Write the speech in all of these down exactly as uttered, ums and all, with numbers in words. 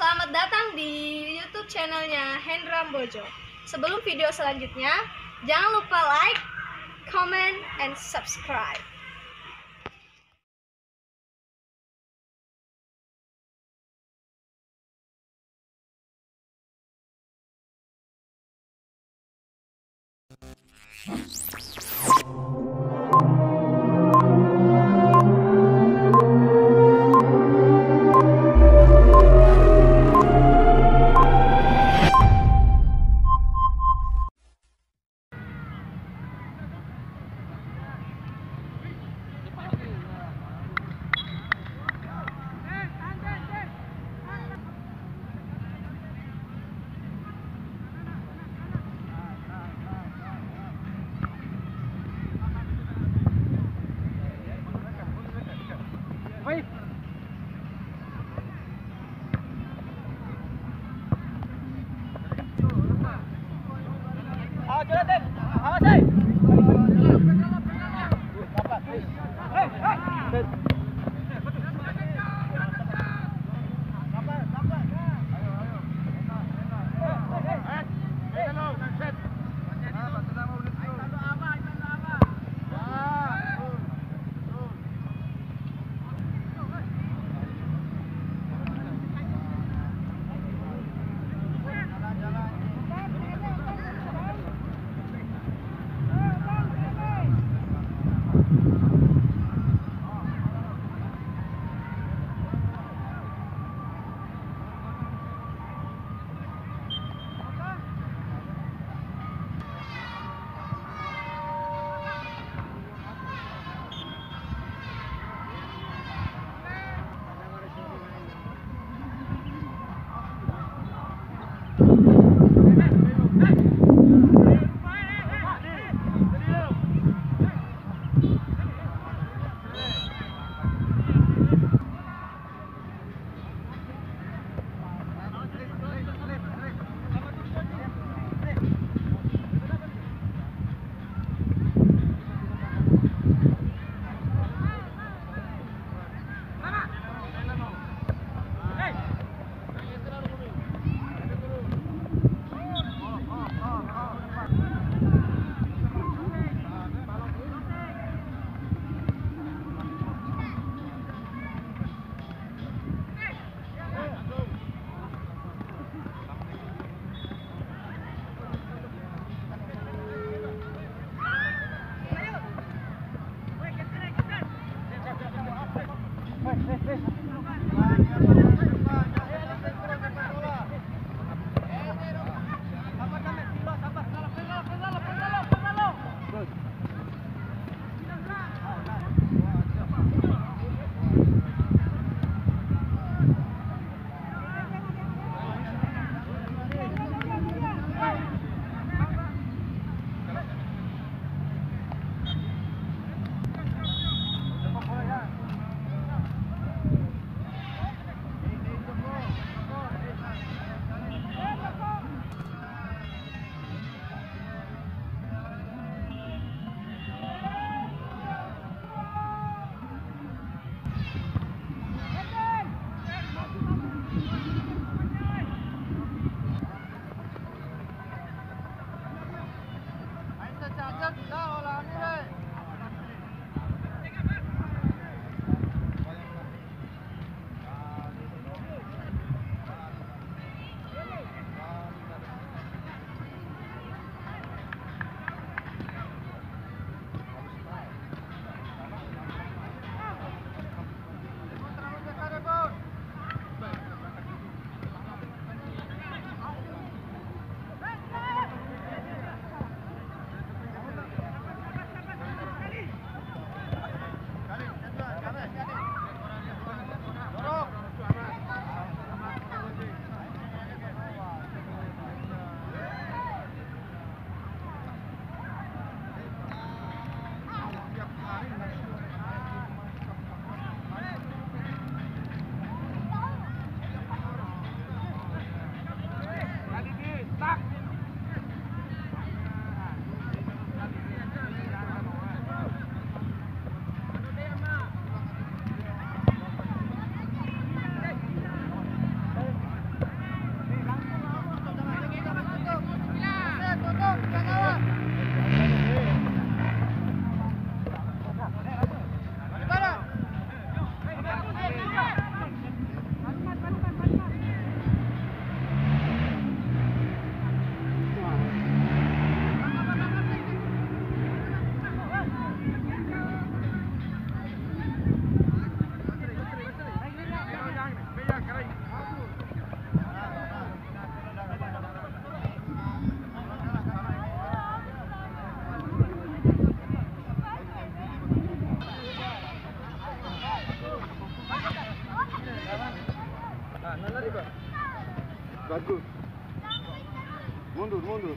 Selamat datang di YouTube channelnya Hendra Bojo. Sebelum video selanjutnya, jangan lupa like, comment, and subscribe. bagus. Mundur, mundur.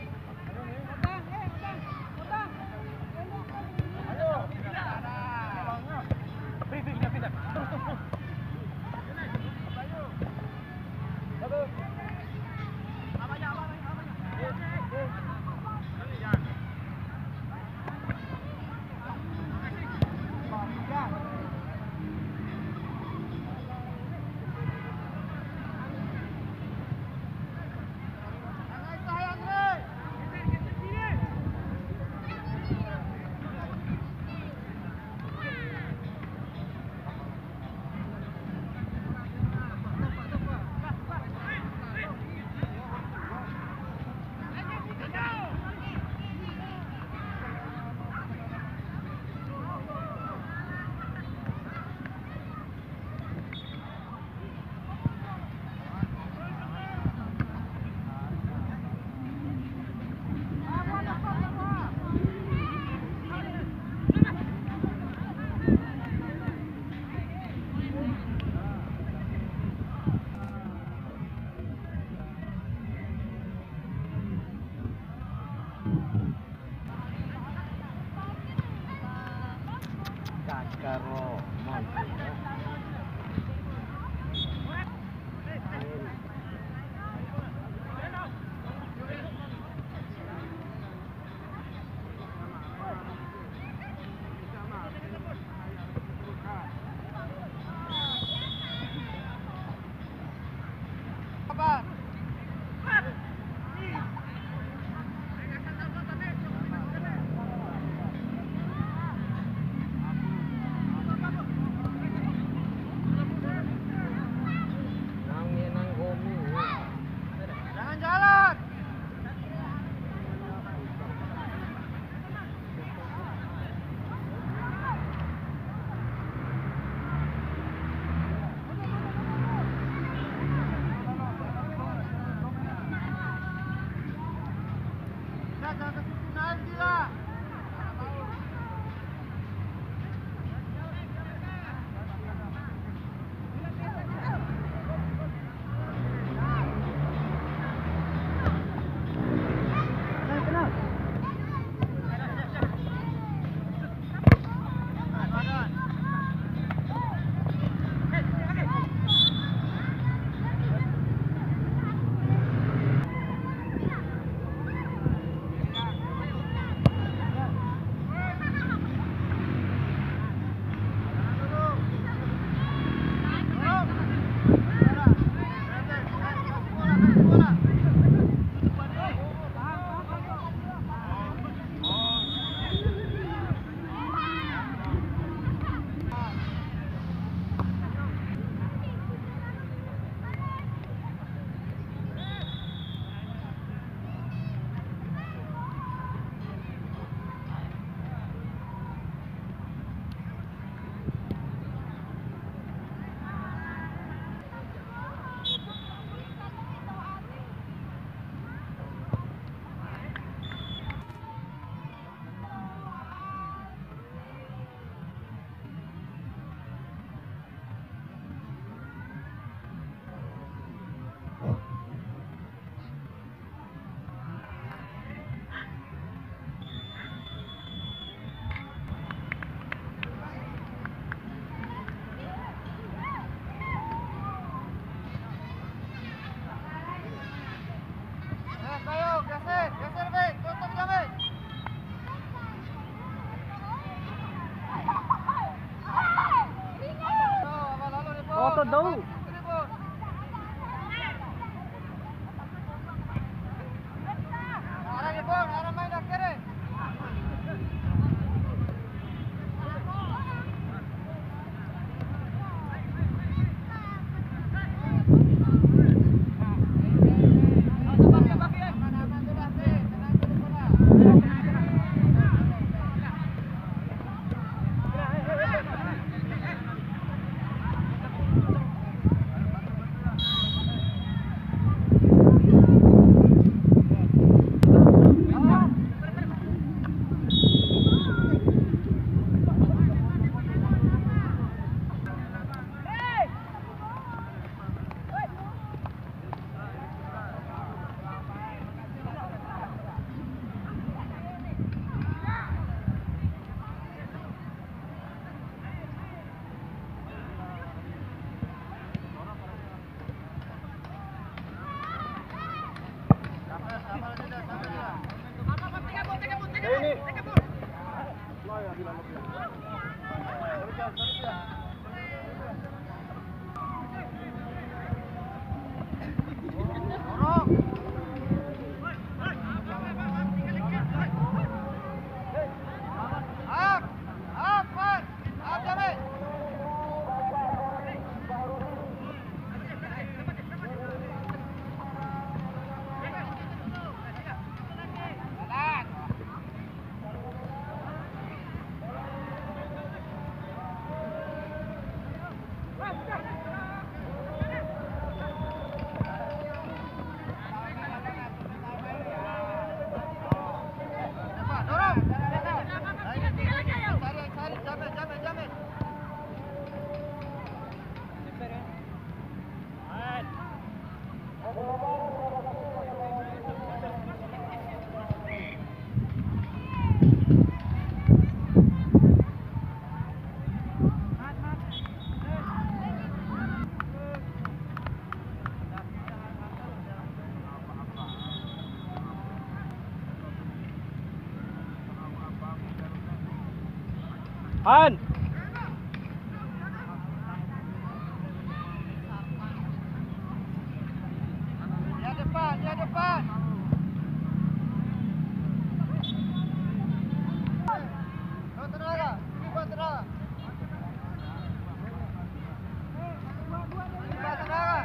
Karo Dulu. Han. Dia depan, dia depan. Kau tenaga, coba tenaga. Coba tenaga.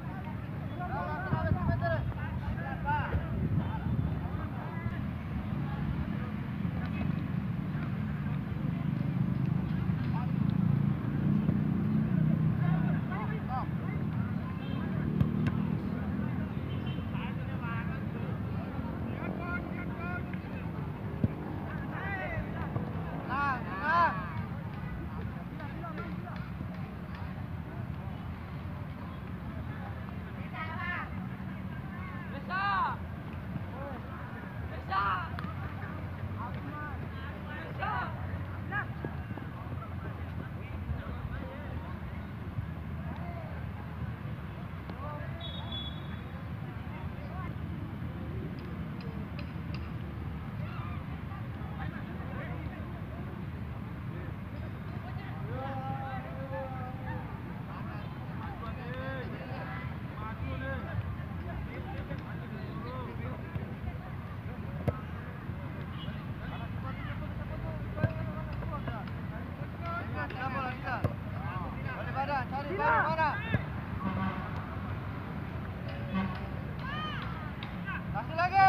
Kasih lagi.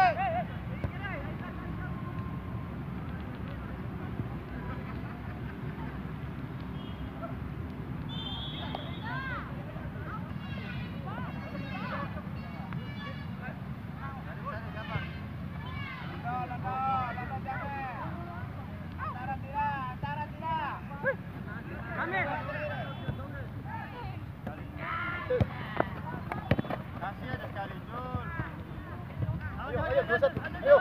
Kasih aja sekali, Jul. Ayo, ayo, dua satu, ayo.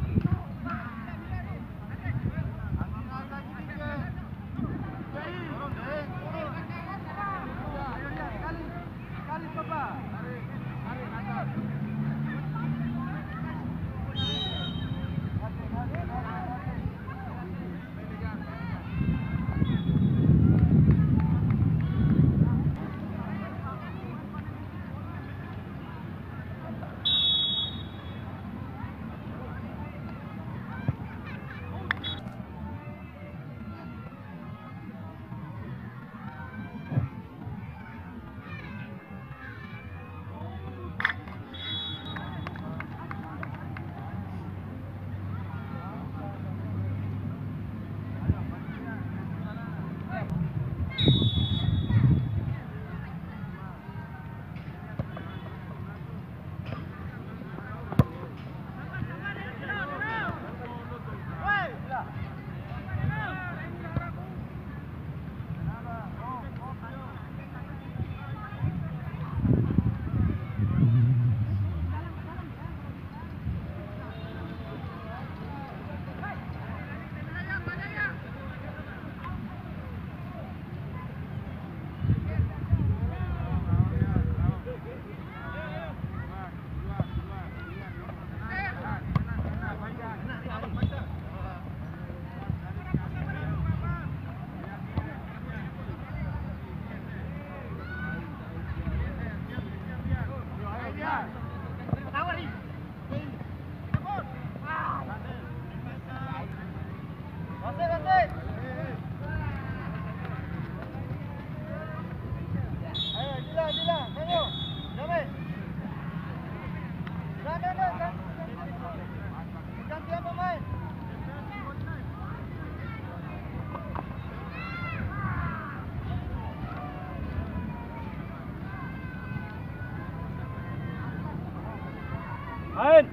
Main.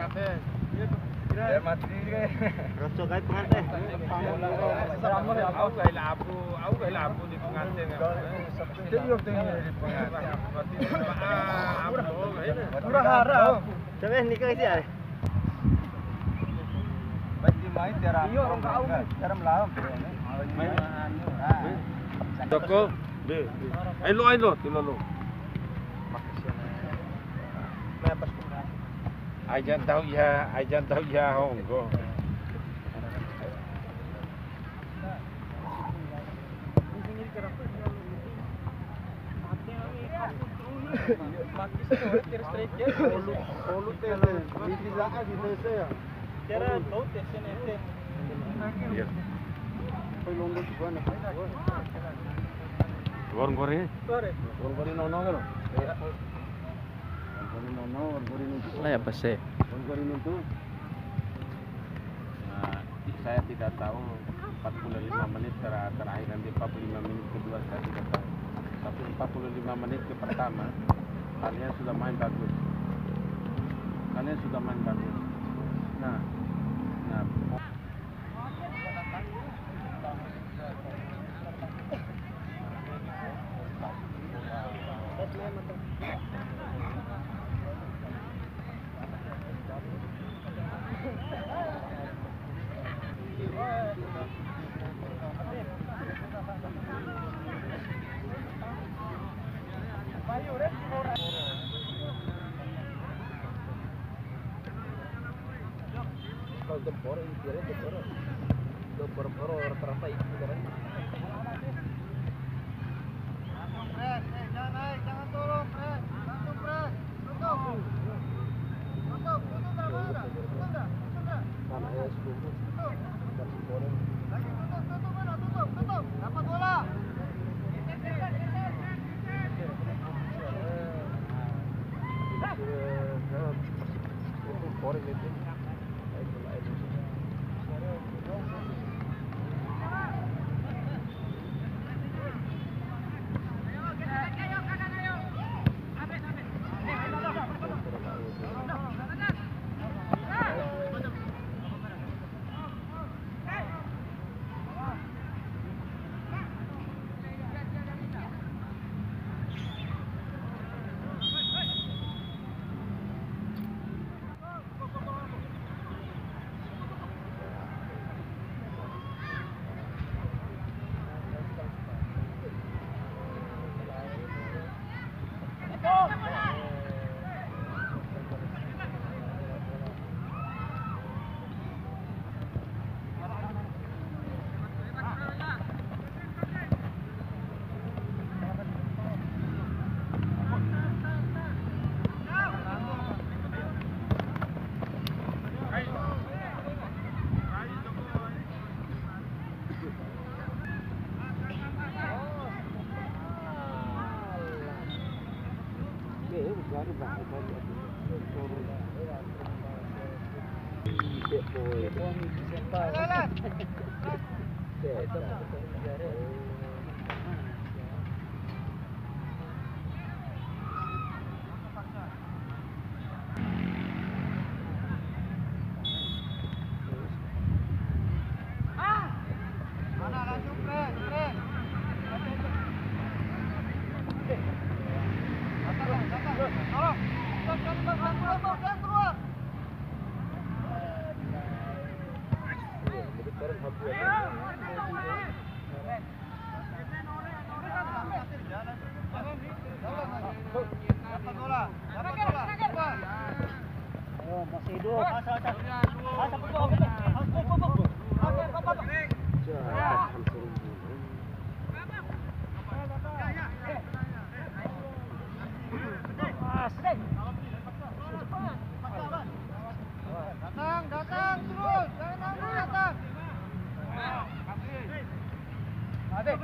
kabeh. Ya mati iki. Rojo kae pengantin. Aku gawe labu, aku gawe labu di pengantin. Jadi yo teng di pengantin. Murah harap. Coba nikah isi ae. Bagi main cara. Iya orang kau. Cara melawan. Main anu. Toko. Be. Ai lo ai lo, tilo lo. Ajan tahu ya, ajan tahu ya Hongkong. Goreng-goreng. Goreng-goreng nono kan? Goreng nono, goreng itu. Lah ya pasti. Goreng itu. Nah, saya tidak tahu empat puluh lima menit ter terakhir nanti empat puluh lima menit kedua saya tidak tahu. Tapi empat puluh lima menit ke pertama kalian sudah main bagus. Kalian sudah main bagus. Nah, nah. Kalau tempor ini kira tempor, tempor tempor rata-rata itu kan. Jangan naik, jangan turun, Fred. Langsung, Fred. Tutup. Tutup, tutup enggak, enggak? Tutup enggak? Tutup enggak? Mana ya sepuluh. Kasih poreng. Lagi tutup, tutup mana? Tutup, tutup. Dapat bola. Itu poreng itu. Mana langsung, Fred, Fred. Datang, datang. Tolong. Stop, stop, stop, keluar, keluar, keluar. Dapat bola, dapat bola. Oh, masih hidup. Asal, asal. Asal, pokok. Pokok, pokok. Pokok, pokok. Datang, datang terus. Jangan nanggung datang. Adik.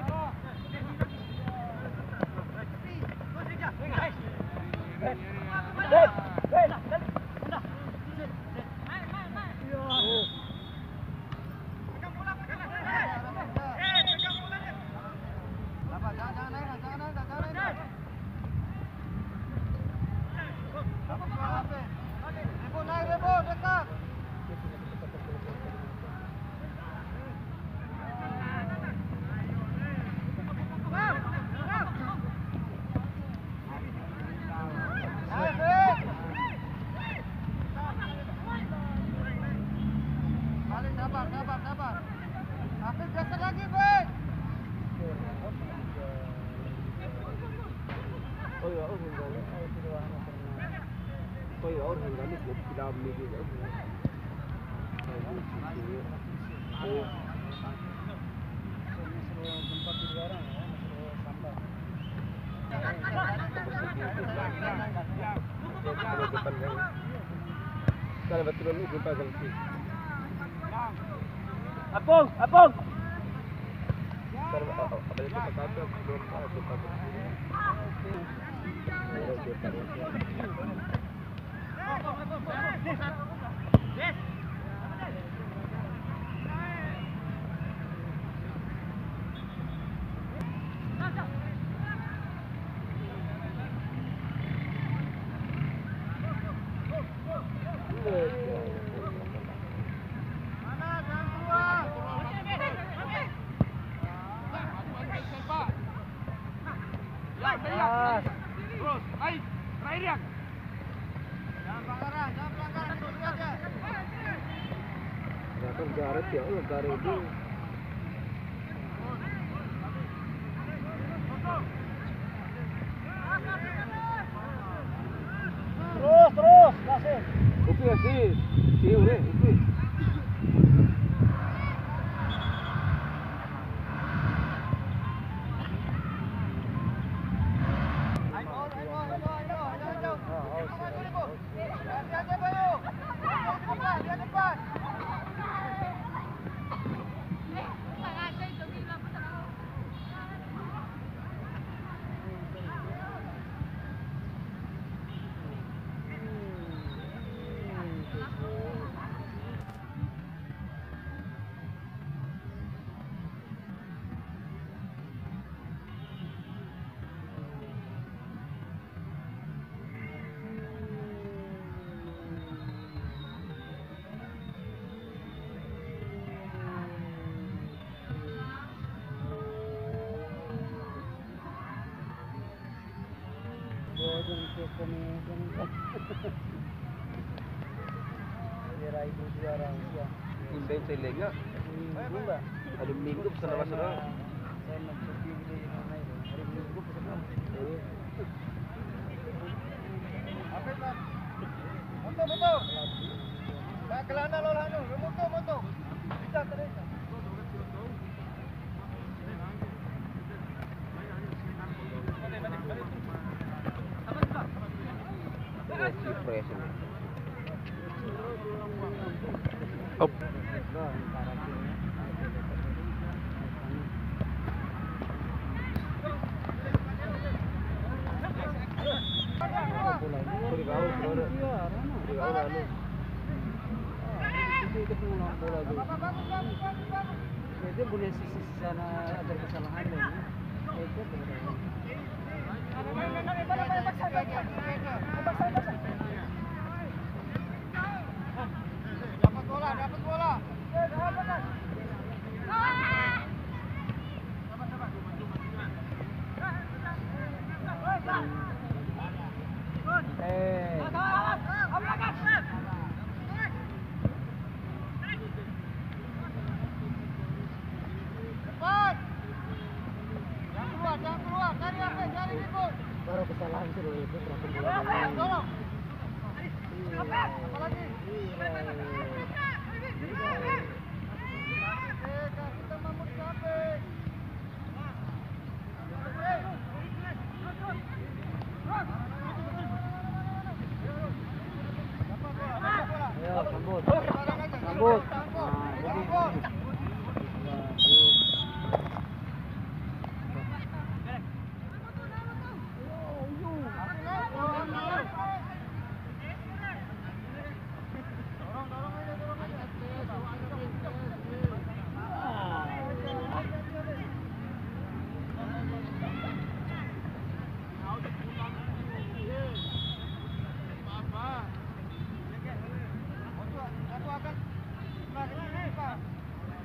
Rebo naik, Rebo. sabar, sabar, sabar. Tapi geser lagi, Bang. Oh ya, oh enggak. Oh ya, oh enggak nih, tidak memiliki. Oh. Tempat di luar ya, sambal. Kalau betul ini jumpa lagi. Apung, apung. Kalau apa itu kata belum tahu jumpa. Terus, baik, terakhir yang. Jangan pelanggaran, jangan pelanggaran, terus aja. Kan garet ya, oh garet itu. Terus, terus, kasih. Upi sih, sih udah, upi. Kira ibu juara ya. Undang saya lega. Minggu enggak? Ada minggu pesan apa saudara? Saya nak pergi beli mana itu? Hari Minggu pesan apa? Apa Pak? Motor motor. Nak kelana lo lanu, motor motor. Bisa terus. Up. Itu punya sisi sana ada kesalahan ya. Itu benar. Dapat bola, dapat bola. Eh. Baru kesalahan suruh itu berapa bola. Apa lagi? Kita mamut capek. Ayo, sambut. Sambut. Sambut. Aku akan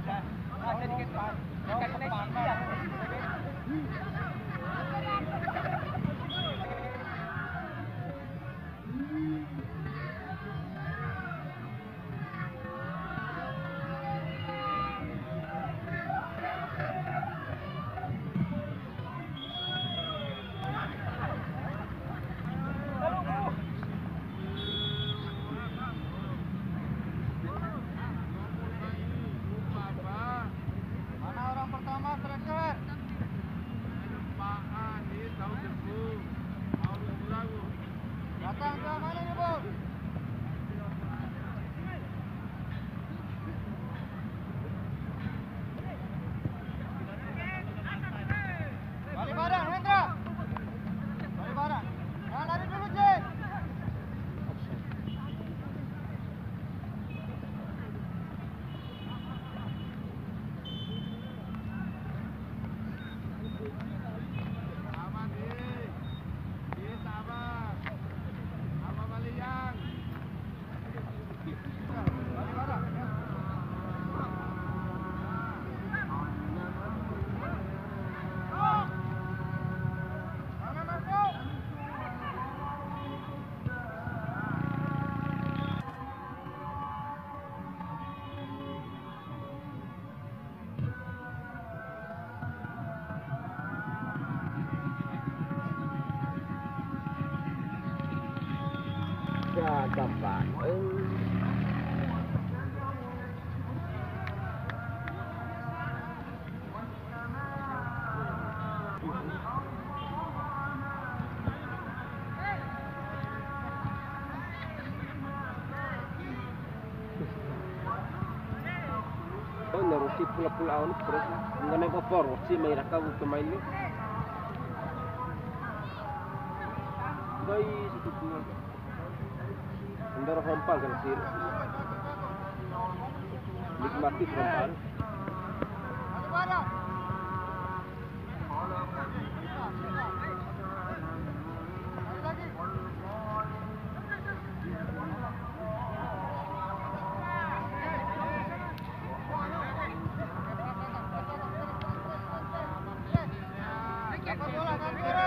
Mana orang pertama striker? Datang ke mana nih, Bos? Balik badan, Hendra. Balik badan. Jangan lari dulu, Jay. Ya gampang. Oh, narusi pula-pula awal terus mengenai kopor, si main rakam pemain ni. Bayi satu dua. Andar rompal kan sir. Nikmati rompal. Balik badan. Balik lagi. Dapat bola, dapat bola.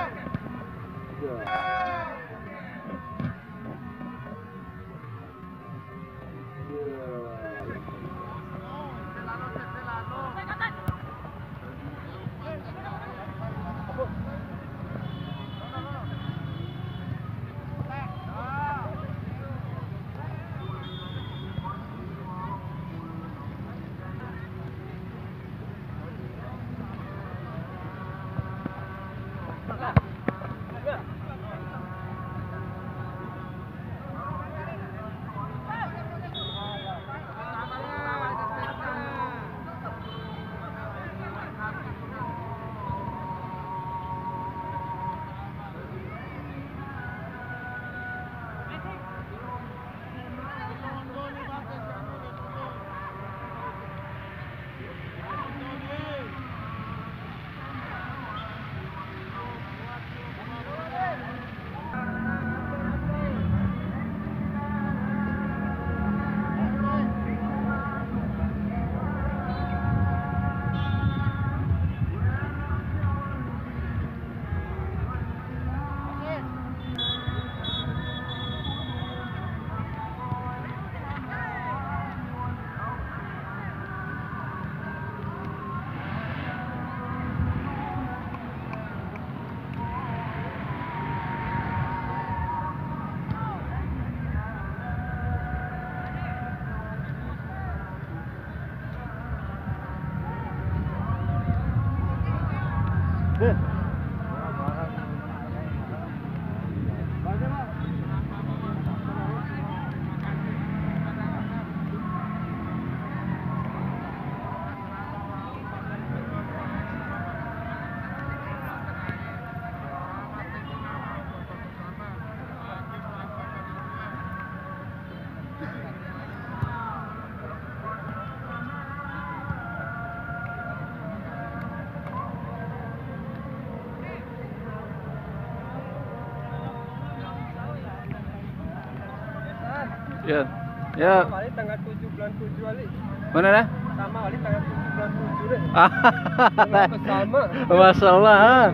Ya. Ya. Balik tanggal tujuh bulan tujuh kali. Mana dah? sama kali kayak sembilan puluh tujuh deh. Sama. Masalah.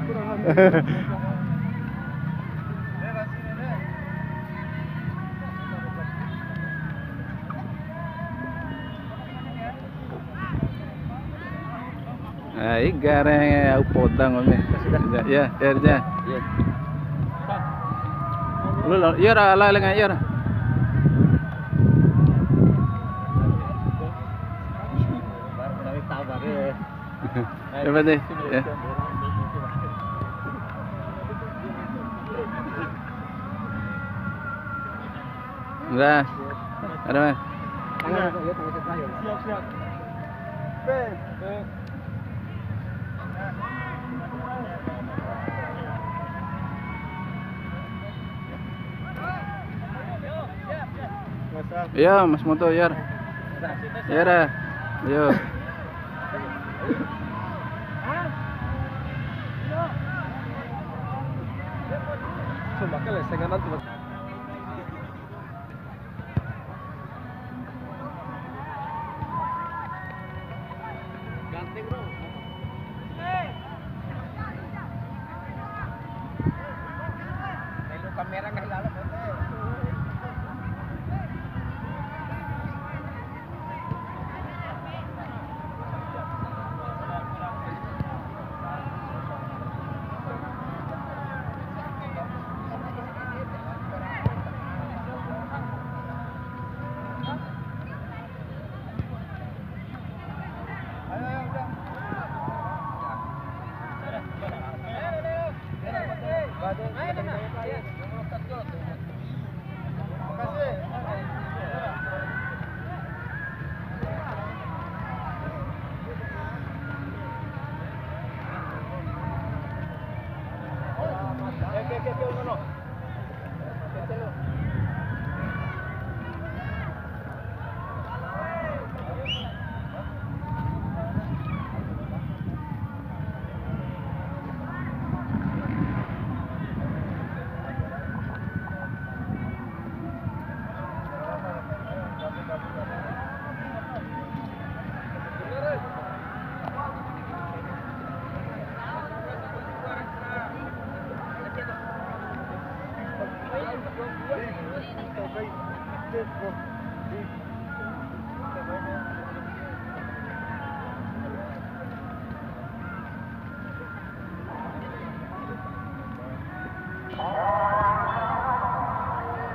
Ay, gara au potang kami. Ya, ya, ya. Lu lo, ya lah, lah lengan ya. Ya betul. Ya. Udah. Ada mas. Siap siap. Ben. Iya, Mas Moto, ya. Ya dah. Ayo. Coba kali setengah nanti. Ganteng bro. Kalau kamera nggak hilang.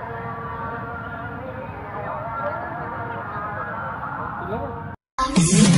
Hello.